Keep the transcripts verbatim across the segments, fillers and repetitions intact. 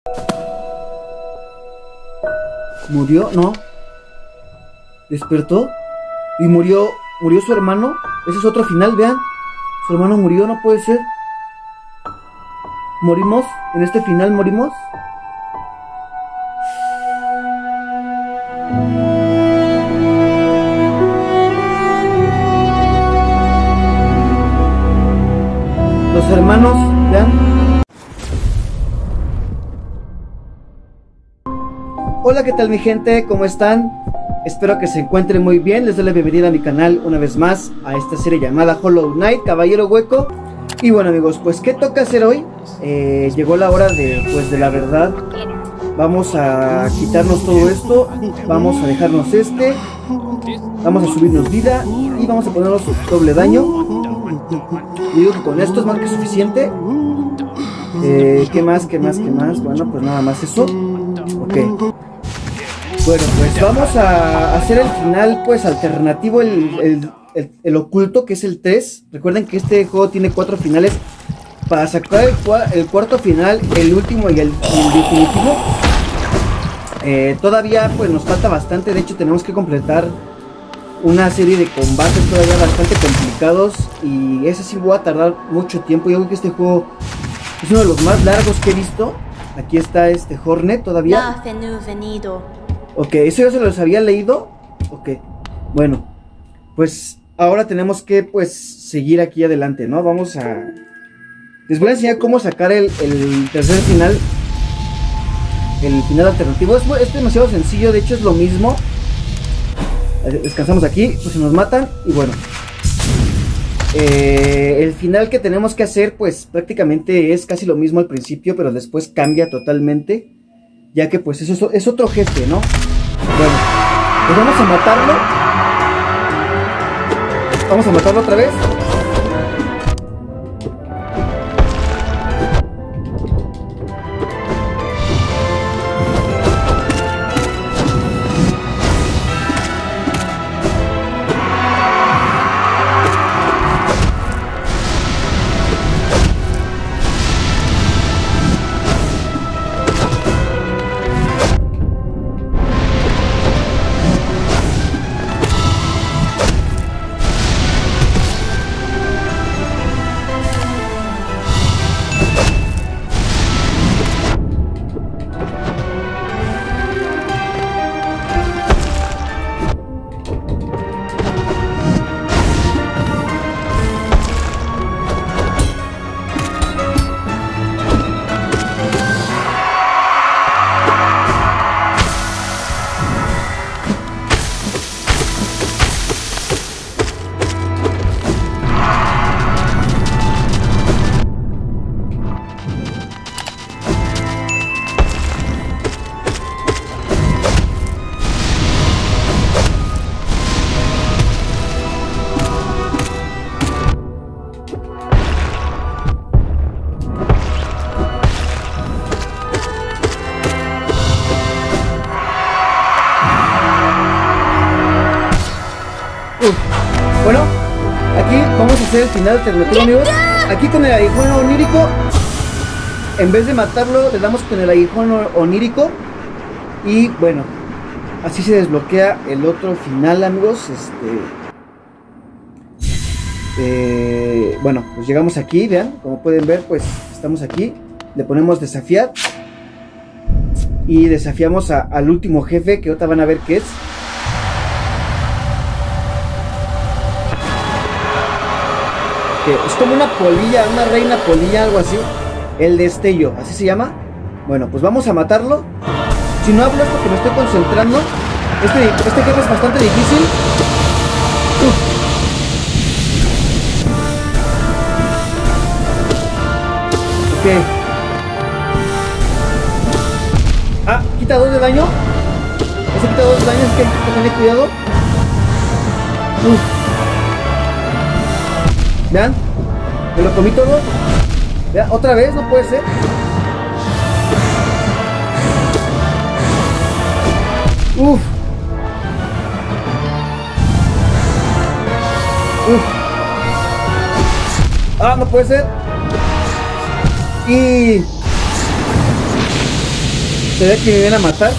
¿Murió? No. ¿Despertó? ¿Y murió? ¿Murió su hermano? Ese es otro final, vean. Su hermano murió, no puede ser. ¿Morimos? ¿En este final morimos? Los hermanos, vean. Hola, ¿qué tal mi gente? ¿Cómo están? Espero que se encuentren muy bien. Les doy la bienvenida a mi canal una vez más a esta serie llamada Hollow Knight, Caballero Hueco. Y bueno amigos, pues ¿qué toca hacer hoy? Eh, llegó la hora de, pues, de la verdad. Vamos a quitarnos todo esto. Vamos a dejarnos este. Vamos a subirnos vida. Y vamos a ponernos doble daño. Y digo que con esto es más que suficiente. eh, ¿Qué más? ¿Qué más? ¿Qué más? Bueno, pues nada más eso. Ok. Bueno, pues vamos a hacer el final pues alternativo, el, el, el, el oculto, que es el tres. Recuerden que este juego tiene cuatro finales. Para sacar el, el cuarto final, el último y el, el definitivo, eh, todavía pues nos falta bastante. De hecho tenemos que completar una serie de combates todavía bastante complicados. Y ese sí voy a tardar mucho tiempo. Yo creo que este juego es uno de los más largos que he visto. Aquí está este Hornet todavía. Ok, eso ya se los había leído. Ok, bueno, pues ahora tenemos que pues seguir aquí adelante, ¿no? Vamos a... Les voy a enseñar cómo sacar el, el tercer final. El final alternativo. Es, es demasiado sencillo, de hecho es lo mismo. Descansamos aquí, pues se nos matan. Y bueno, eh, el final que tenemos que hacer pues prácticamente es casi lo mismo al principio, pero después cambia totalmente, ya que pues eso es, es otro jefe, ¿no? Bueno, pues vamos a matarlo. Vamos a matarlo otra vez. Bueno, aquí vamos a hacer el final alternativo, amigos. Aquí con el aguijón onírico, en vez de matarlo, le damos con el aguijón onírico. Y bueno, así se desbloquea el otro final, amigos. Este eh, Bueno, pues llegamos aquí, vean, como pueden ver, pues estamos aquí. Le ponemos desafiar. Y desafiamos a, al último jefe, que ahorita van a ver qué es. Que es como una polilla, una reina polilla, algo así. El destello, así se llama. Bueno, pues vamos a matarlo. Si no hablo es porque me estoy concentrando. Este, este jefe es bastante difícil. Uf. Ok. Ah, quita dos de daño. Ese quita dos de daño, así que hay que tener cuidado. Uf. Vean, me lo comí todo. Vean, otra vez, no puede ser. Uf. Uf. Ah, no puede ser. Y Se ve que me vienen a matar.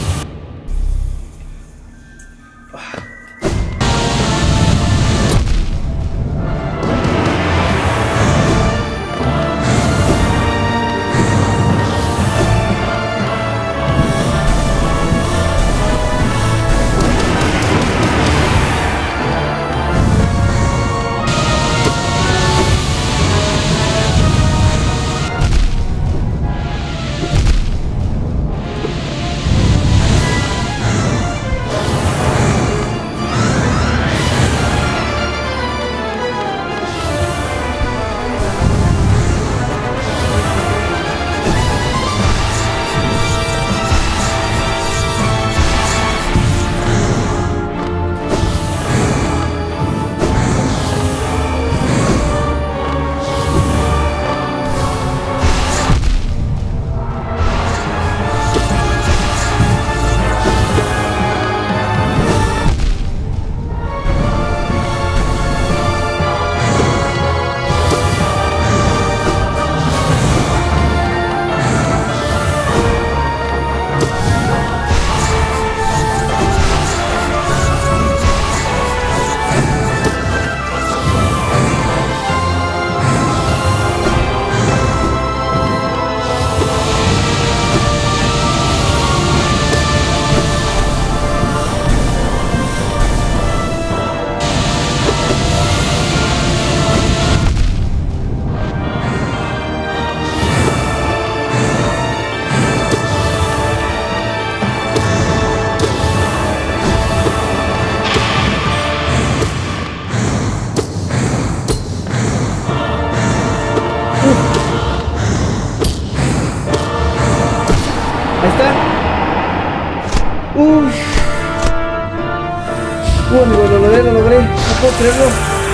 Uh, amigo, lo logré, lo logré. No puedo creerlo.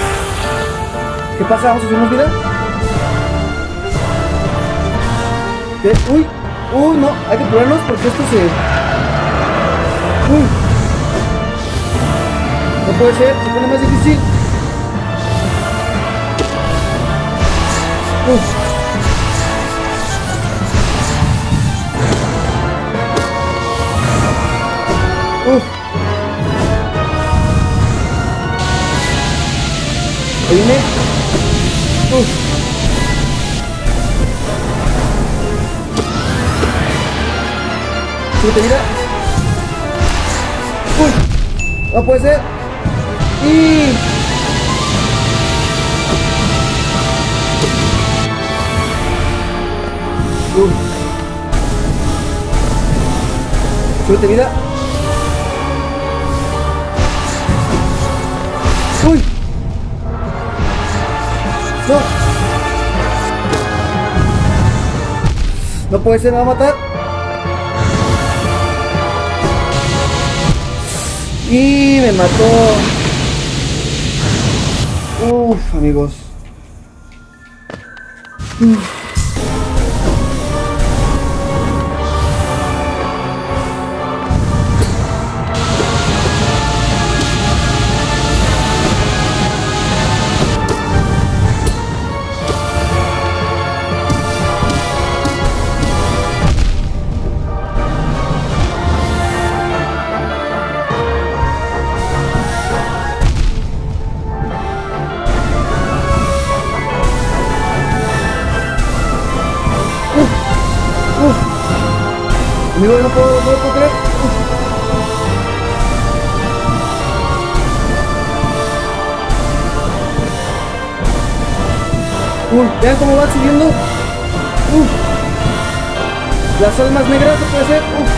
¿Qué pasa? ¿Vamos a subirnos vida? ¿Qué? Uy, uy, no. Hay que probarnos porque esto se... Uy. No puede ser, se pone más difícil. Uf. Uf. Ahí viene. Uf. Súbete, mira. Uy. No puede ser. Y... Uf. Súbete, mira. Uy. No. No puede ser, me va a matar. Y me mató. Uf, amigos. Uf. Amigo, no puedo, no puedo creer. Uy, vean cómo va subiendo. Uf. Las almas negras, no puede ser. Uf.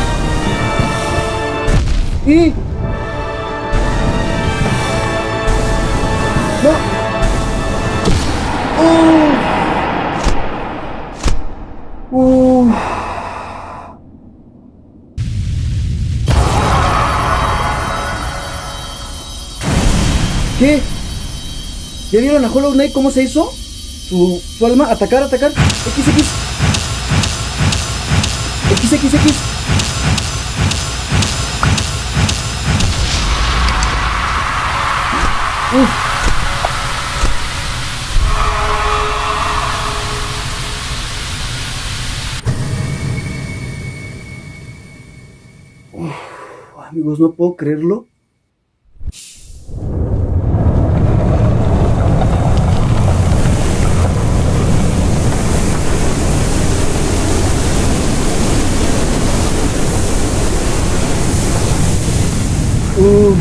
Y... No. Uf. Uf. ¿Qué? ¿Ya vieron a Hollow Knight cómo se hizo? Su, su alma, atacar, atacar. X, X. X, X, X. Uf. Uf, amigos, no puedo creerlo. Uf.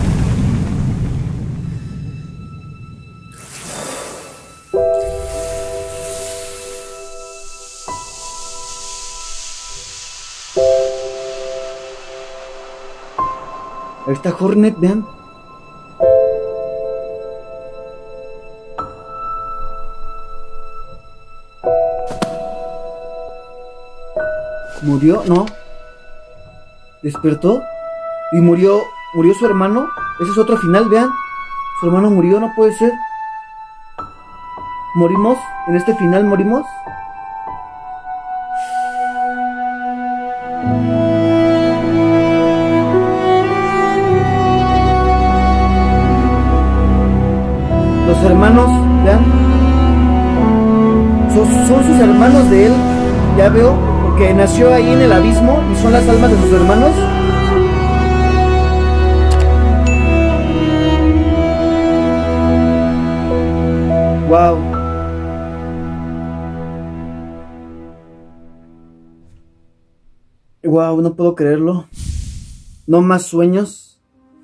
Ahí está Hornet, vean. ¿Murió? No. ¿Despertó? Y murió, murió su hermano. Ese es otro final, vean. Su hermano murió, no puede ser. ¿Morimos? ¿En este final morimos? Los hermanos, vean. Son, son sus hermanos de él. Ya veo, porque nació ahí en el abismo y son las almas de sus hermanos. Wow. Wow, no puedo creerlo. No más sueños.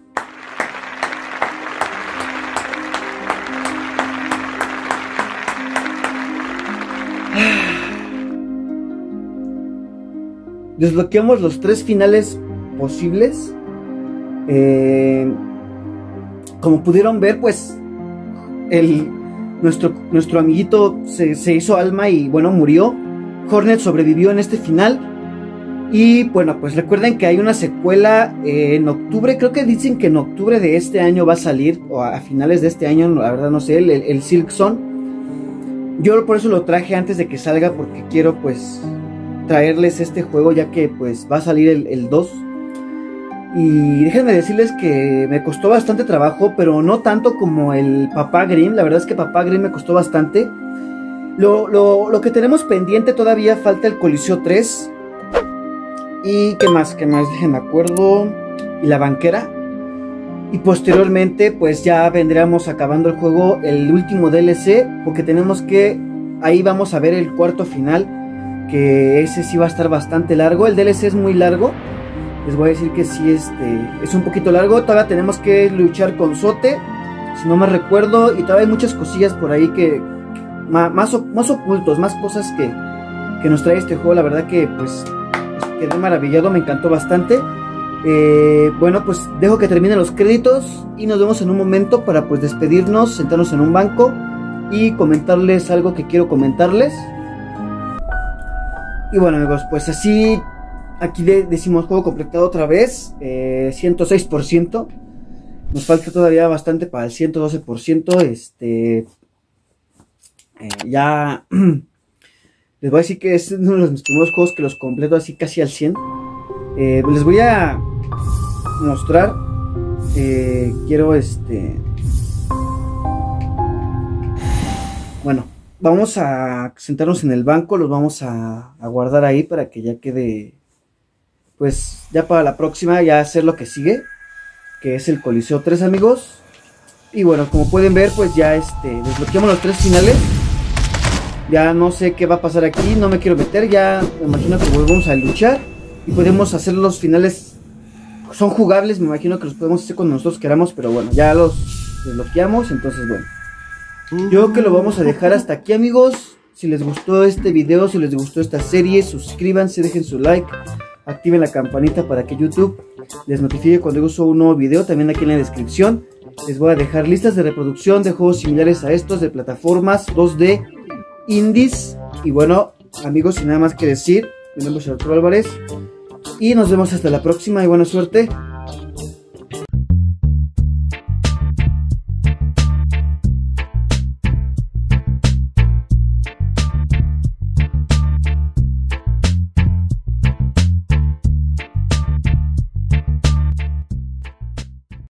Desbloqueamos los tres finales posibles. Eh, como pudieron ver, pues el Nuestro, nuestro amiguito se, se hizo alma y bueno, murió. Hornet sobrevivió en este final. Y bueno, pues recuerden que hay una secuela eh, en octubre. Creo que dicen que en octubre de este año va a salir, o a finales de este año, la verdad no sé, el, el Silksong. Yo por eso lo traje antes de que salga, porque quiero pues traerles este juego, ya que pues va a salir el, el dos. Y déjenme decirles que me costó bastante trabajo, pero no tanto como el Papá Grimm. La verdad es que Papá Grimm me costó bastante. Lo, lo, lo que tenemos pendiente todavía falta el Coliseo tres. Y qué más, qué más, déjenme acuerdo. Y la banquera. Y posteriormente pues ya vendríamos acabando el juego, el último D L C. Porque tenemos que, ahí vamos a ver el cuarto final, que ese sí va a estar bastante largo. El D L C es muy largo. Les voy a decir que sí, este, es un poquito largo. Todavía tenemos que luchar con Zote, si no me recuerdo. Y todavía hay muchas cosillas por ahí que, más, más, más ocultos, más cosas que, que nos trae este juego. La verdad que pues quedé maravillado, me encantó bastante. eh, Bueno, pues dejo que terminen los créditos y nos vemos en un momento para pues despedirnos, sentarnos en un banco y comentarles algo que quiero comentarles. Y bueno amigos, pues así... Aquí le decimos juego completado otra vez, eh, ciento seis por ciento. Nos falta todavía bastante para el ciento doce por ciento. Este, eh, ya les voy a decir que es uno de los primeros juegos que los completo así casi al cien. Eh, les voy a mostrar. Eh, quiero este... Bueno, vamos a sentarnos en el banco, los vamos a, a guardar ahí para que ya quede... Pues ya para la próxima ya hacer lo que sigue, que es el Coliseo tres amigos. Y bueno, como pueden ver pues ya este desbloqueamos los tres finales. Ya no sé qué va a pasar aquí, no me quiero meter. Ya me imagino que volvemos a luchar y podemos hacer los finales. Son jugables, me imagino que los podemos hacer cuando nosotros queramos. Pero bueno, ya los desbloqueamos, entonces bueno, yo creo que lo vamos a dejar hasta aquí amigos. Si les gustó este video, si les gustó esta serie, suscríbanse, dejen su like, activen la campanita para que YouTube les notifique cuando uso un nuevo video. También aquí en la descripción les voy a dejar listas de reproducción de juegos similares a estos, de plataformas dos D, indies. Y bueno amigos, sin nada más que decir, mi nombre es Arturo Álvarez y nos vemos hasta la próxima y buena suerte.